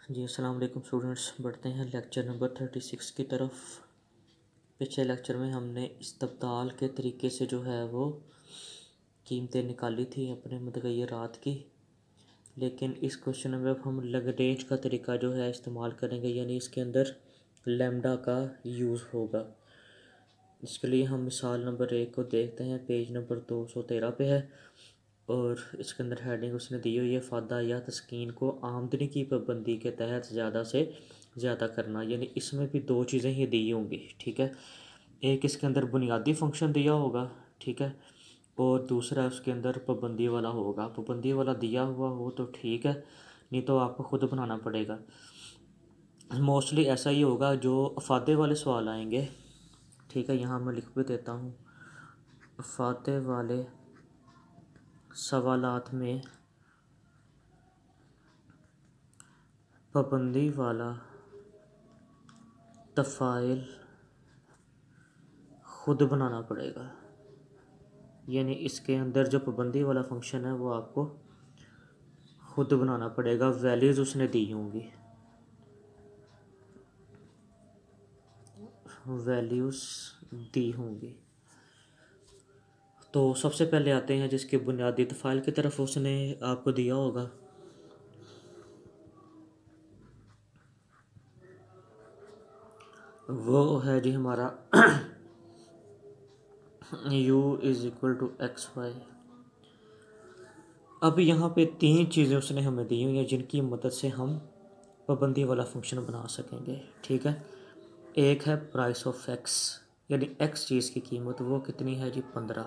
जी अस्सलाम वालेकुम स्टूडेंट्स, बढ़ते हैं लेक्चर नंबर 36 की तरफ। पिछले लेक्चर में हमने इस्तब्दाल के तरीके से जो है वो कीमतें निकाली थी अपने मुतग़य्यरात की, लेकिन इस क्वेश्चन में अब हम लैग्रेंज का तरीका जो है इस्तेमाल करेंगे, यानी इसके अंदर लैम्डा का यूज़ होगा। इसके लिए हम मिसाल नंबर 1 को देखते हैं, पेज नंबर 213 पे है और इसके अंदर हेडिंग उसने दी हुई है फ़ायदा या तस्कीन को आमदनी की पाबंदी के तहत ज़्यादा से ज़्यादा करना। यानी इसमें भी दो चीज़ें ही दी होंगी, ठीक है। एक इसके अंदर बुनियादी फंक्शन दिया होगा, ठीक है, और दूसरा उसके अंदर पाबंदी वाला होगा। पाबंदी वाला दिया हुआ हो तो ठीक है, नहीं तो आपको ख़ुद बनाना पड़ेगा। मोस्टली ऐसा ही होगा जो अफादे वाले सवाल आएंगे, ठीक है। यहाँ मैं लिख भी देता हूँ, अफादे वाले सवालात में पाबंदी वाला तफ़ाइल ख़ुद बनाना पड़ेगा। यानी इसके अंदर जो पाबंदी वाला फंक्शन है वो आपको ख़ुद बनाना पड़ेगा, वैल्यूज़ उसने दी होंगी, वैल्यूज़ दी होंगी। तो सबसे पहले आते हैं जिसके बुनियादी तफ़ाइल की तरफ, उसने आपको दिया होगा वो है जी हमारा u = xy। अब यहाँ पे तीन चीज़ें उसने हमें दी हुई हैं जिनकी मदद से हम पाबंदी वाला फंक्शन बना सकेंगे, ठीक है। एक है प्राइस ऑफ x, यानी x चीज़ की कीमत वो कितनी है जी 15।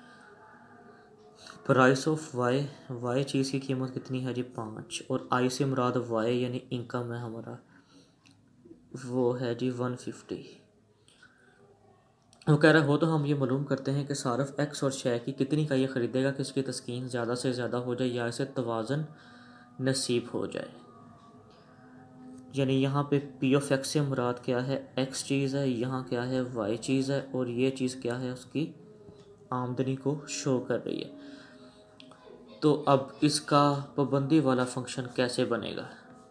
प्राइस ऑफ y चीज़ की कीमत कितनी है जी 5, और i से मुराद y यानी इनकम है हमारा, वो है जी 150। वो कह रहा हो तो हम ये मालूम करते हैं कि सारफ एक्स और शय की कितनी का ये ख़रीदेगा कि इसकी तस्कीन ज़्यादा से ज़्यादा हो जाए या इसे तवाज़न नसीब हो जाए। यानी यहाँ पे पी ऑफ एक्स से मुराद क्या है, एक्स चीज़ है, यहाँ क्या है वाई चीज़ है, और ये चीज़ क्या है उसकी आमदनी को शो कर रही है। तो अब इसका पाबंदी वाला फंक्शन कैसे बनेगा?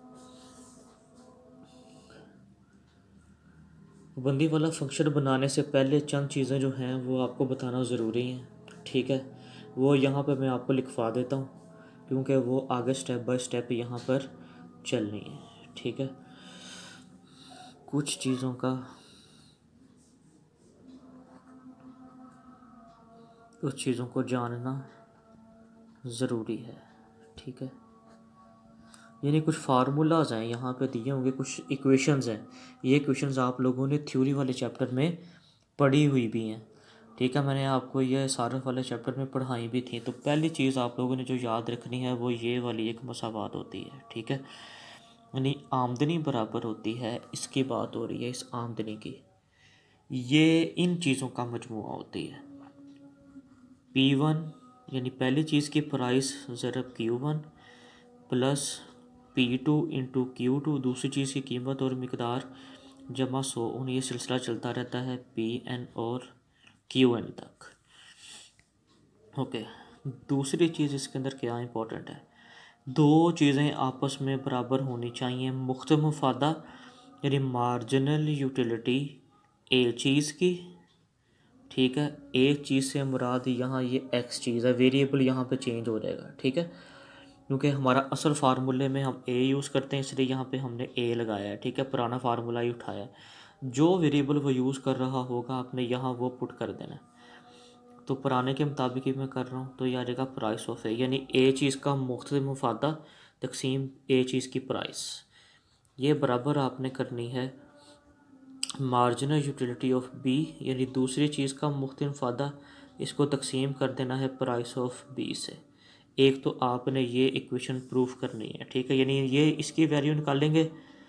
पाबंदी वाला फंक्शन बनाने से पहले चंद चीज़ें जो हैं वो आपको बताना ज़रूरी हैं, ठीक है। वो यहाँ पर मैं आपको लिखवा देता हूँ क्योंकि वो आगे स्टेप बाय स्टेप यहाँ पर चलनी है, ठीक है। कुछ चीज़ों को जानना ज़रूरी है, ठीक है। यानी कुछ फार्मूलाज हैं यहाँ पे दिए होंगे, कुछ इक्वेशंस हैं। ये इक्वेशंस आप लोगों ने थ्योरी वाले चैप्टर में पढ़ी हुई भी हैं, ठीक है। मैंने आपको ये सारफ वाले चैप्टर में पढ़ाई भी थी। तो पहली चीज़ आप लोगों ने जो याद रखनी है वो ये वाली एक मसावात होती है, ठीक है। यानी आमदनी बराबर होती है, इसकी बात हो रही है इस आमदनी की, ये इन चीज़ों का मजमुआ होती है। P1 यानी पहली चीज़ की price ज़रब Q1 plus P2 into Q2 दूसरी चीज़ की कीमत और मिकदार जमा 100, ये सिलसिला चलता रहता है Pn और Qn तक। ओके, दूसरी चीज़ इसके अंदर क्या इंपॉर्टेंट है, दो चीज़ें आपस में बराबर होनी चाहिए। मुख्तलिफ मुफादा यानी मार्जिनल यूटिलिटी ए चीज़ की, ठीक है। एक चीज़ से मुराद यहाँ ये एक्स चीज़ है, वेरिएबल यहाँ पे चेंज हो जाएगा, ठीक है, क्योंकि हमारा असल फार्मूले में हम ए यूज़ करते हैं इसलिए यहाँ पे हमने ए लगाया है, ठीक है। पुराना फार्मूला ही उठाया, जो वेरिएबल वो यूज़ कर रहा होगा आपने यहाँ वो पुट कर देना। तो पुराने के मुताबिक ही मैं कर रहा हूँ, तो ये आ जाएगा प्राइस ऑफ ए, यानी ए चीज़ का मुख्तलिफ मुफादा तकसीम ए चीज़ की प्राइस, ये बराबर आपने करनी है मार्जिनल यूटिलिटी ऑफ बी, यानी दूसरी चीज़ का मुख्तलिफ मुफादा, इसको तकसीम कर देना है प्राइस ऑफ बी से। एक तो आपने ये इक्वेशन प्रूफ करनी है, ठीक है। यानी ये इसकी वैल्यू निकालेंगे,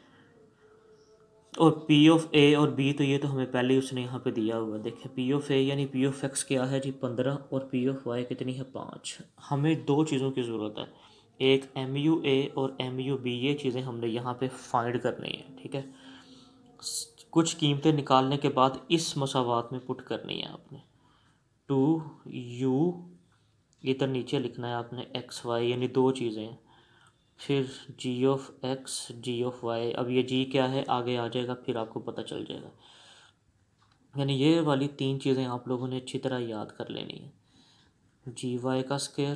और पी ऑफ ए और बी तो ये तो हमें पहले ही उसने यहाँ पे दिया हुआ है। देखिए पी ऑफ ए यानी पी ऑफ एक्स क्या है जी 15, और पी ऑफ वाई कितनी है 5। हमें दो चीज़ों की ज़रूरत है, एक एम यू ए और एम यू बी, ये चीज़ें हमने यहाँ पे फाइंड करनी है, ठीक है। कुछ कीमतें निकालने के बाद इस मसावात में पुट करनी है आपने। 2u इधर नीचे लिखना है आपने एक्स वाई, यानी दो चीज़ें हैं, फिर g of x, g of y. अब ये जी क्या है आगे आ जाएगा, फिर आपको पता चल जाएगा। यानी ये वाली तीन चीज़ें आप लोगों ने अच्छी तरह याद कर लेनी है। जी वाई का square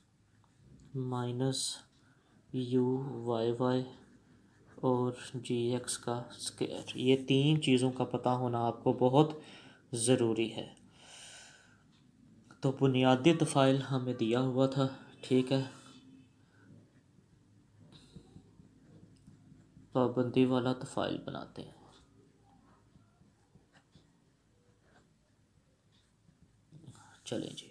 minus u y y और जी एक्स का स्क्वायर, ये तीन चीज़ों का पता होना आपको बहुत ज़रूरी है। तो बुनियादी तफ़ाइल हमें दिया हुआ था, ठीक है। पाबंदी वाला तफ़ाइल बनाते हैं। चलें जी,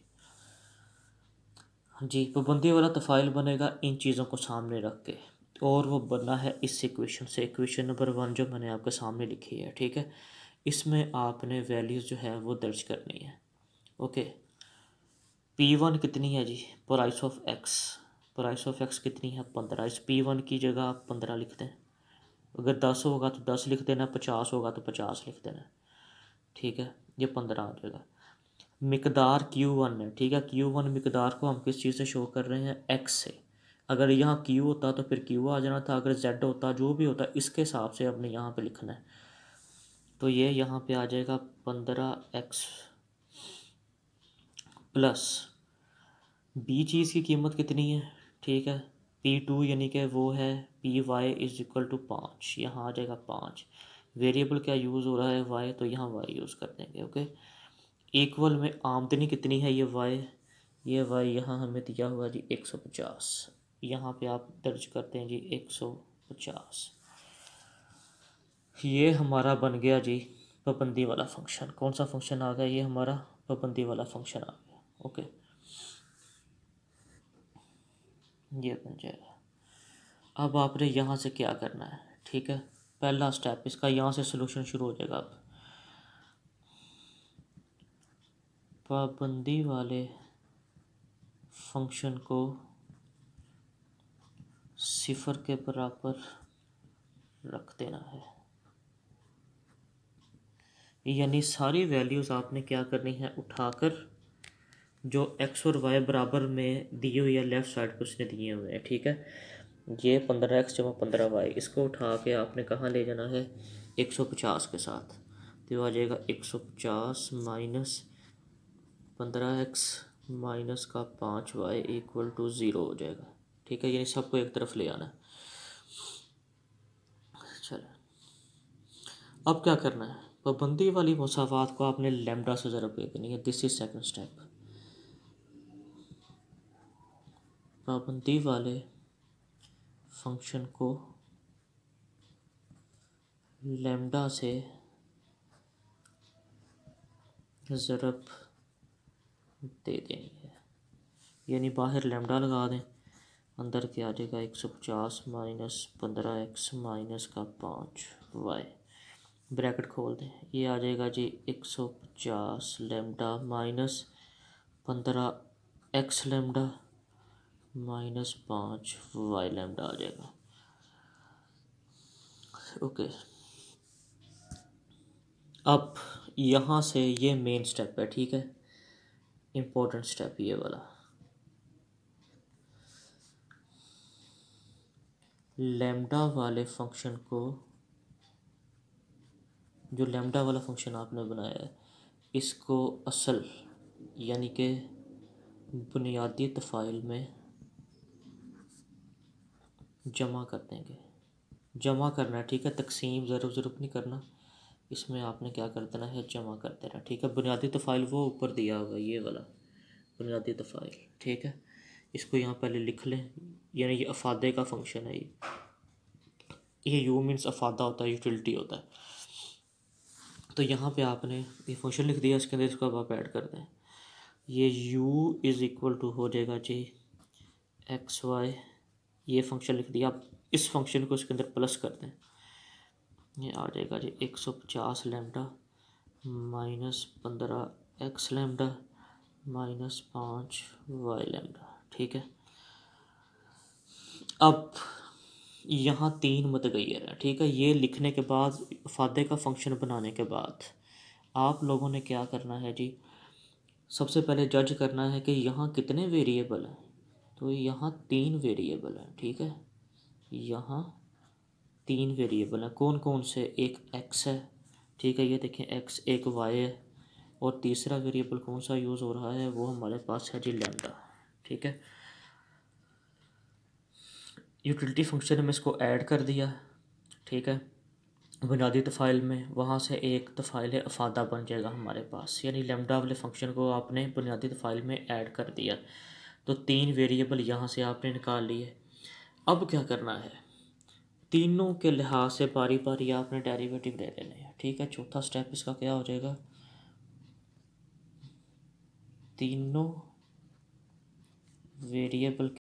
जी पाबंदी वाला तफ़ाइल बनेगा इन चीज़ों को सामने रख के, और वो बना है इस इक्वेशन से। इक्वेशन नंबर 1 जो मैंने आपके सामने लिखी है, ठीक है। इसमें आपने वैल्यूज़ जो है वो दर्ज करनी है। ओके, P1 कितनी है जी, price of x. Price of x कितनी है 15। इस P1 की जगह आप 15 लिख दें। अगर 10 होगा तो 10 लिख देना, 50 होगा तो 50 लिख देना, ठीक है। ये 15 आ जाएगा। मिकदार Q1 है, ठीक है। Q1 मिकदार को हम किस चीज़ से शो कर रहे हैं, X से। अगर यहाँ Q होता तो फिर Q आ जाना था, अगर Z होता, जो भी होता इसके हिसाब से अपने यहाँ पे लिखना है। तो ये यहाँ पे आ जाएगा 15x प्लस बी चीज़ की कीमत कितनी है, ठीक है। P2 यानी कि वो है PY इज इक्वल टू 5, यहाँ आ जाएगा 5। वेरिएबल क्या यूज़ हो रहा है, Y, तो यहाँ Y यूज़ कर देंगे। ओके, इक्वल में आमदनी कितनी है, ये Y यहाँ हमें दिया हुआ जी 150। यहाँ पे आप दर्ज करते हैं जी 150। ये हमारा बन गया जी पाबंदी वाला फंक्शन। कौन सा फंक्शन आ गया, ये हमारा पाबंदी वाला फंक्शन आ गया। ओके, ये बन जाएगा। अब आपने यहाँ से क्या करना है, ठीक है। पहला स्टेप इसका, यहाँ से सलूशन शुरू हो जाएगा। अब पाबंदी वाले फंक्शन को सिफर के बराबर रख देना है। यानी सारी वैल्यूज़ आपने क्या करनी है, उठाकर जो एक्स और वाई बराबर में दिए हुए या लेफ़्ट साइड पे उसने दिए हुए हैं, ठीक है। ये 15x जमा 15y, इसको उठा के आपने कहाँ ले जाना है, 150 के साथ। तो आ जाएगा 150 माइनस 15x माइनस का 5y इक्वल टू 0 हो जाएगा, ठीक है। यानी सबको एक तरफ ले आना है। चलो, अब क्या करना है, पाबंदी वाली मुसावात को आपने लैम्डा से ज़रब दे देनी है। This is second step. पाबंदी वाले फंक्शन को लैम्डा से ज़रब दे देनी है। यानी बाहर लैम्डा लगा दें, अंदर क्या आ जाएगा 150 माइनस 15x माइनस का 5y, ब्रैकेट खोल दें। ये आ जाएगा जी 150 lambda minus 15x lambda minus 5y lambda आ जाएगा। ओके, अब यहाँ से ये मेन स्टेप है, ठीक है, इम्पोर्टेंट स्टेप ये वाला। लैम्डा वाले फंक्शन को, जो लैम्डा वाला फंक्शन आपने बनाया है, इसको असल यानी कि बुनियादी तफ़ाइल में जमा कर देंगे। जमा करना है, ठीक है, तकसीम ज़रूर नहीं करना। इसमें आपने क्या कर देना है, जमा कर देना, ठीक है। बुनियादी तफ़ाइल वो ऊपर दिया हुआ ये वाला बुनियादी तफ़ाइल, ठीक है। इसको यहाँ पहले लिख लें। यानी ये अफादे का फंक्शन है। ये यू मीन्स अफादा होता है, यूटिलिटी होता है। तो यहाँ पे आपने ये फंक्शन लिख दिया, इसके अंदर इसको अब आप ऐड कर दें। ये u इज़ इक्वल टू हो जाएगा जी XY, ये फंक्शन लिख दिया। आप इस फंक्शन को इसके अंदर प्लस कर दें, ये आ जाएगा जी 150 lambda minus 15x lambda minus 5y lambda, ठीक है। अब यहाँ 3 मतगैर है, ठीक है। ये लिखने के बाद, फादे का फंक्शन बनाने के बाद आप लोगों ने क्या करना है जी, सबसे पहले जज करना है कि यहाँ कितने वेरिएबल हैं। तो यहाँ 3 वेरिएबल हैं, ठीक है। यहाँ 3 वेरिएबल हैं। कौन कौन से? एक x है, ठीक है, ये देखें x, एक y है, और तीसरा वेरिएबल कौन सा यूज़ हो रहा है? वो हमारे पास है जी लैम्डा, ठीक है। यूटिलिटी फंक्शन में इसको ऐड कर दिया, ठीक है, बुनियादी तफ़ाइल में। वहाँ से एक तफ़ाइल है अफादा बन जाएगा हमारे पास, यानी लैम्डा वाले फंक्शन को आपने बुनियादी तफ़ाइल में ऐड कर दिया। तो 3 वेरिएबल यहाँ से आपने निकाल लिए। अब क्या करना है? तीनों के लिहाज से बारी बारी आपने डेरिवेटिव ले लेने हैं, ठीक है। चौथा स्टेप इसका क्या हो जाएगा? तीनों वेरिएबल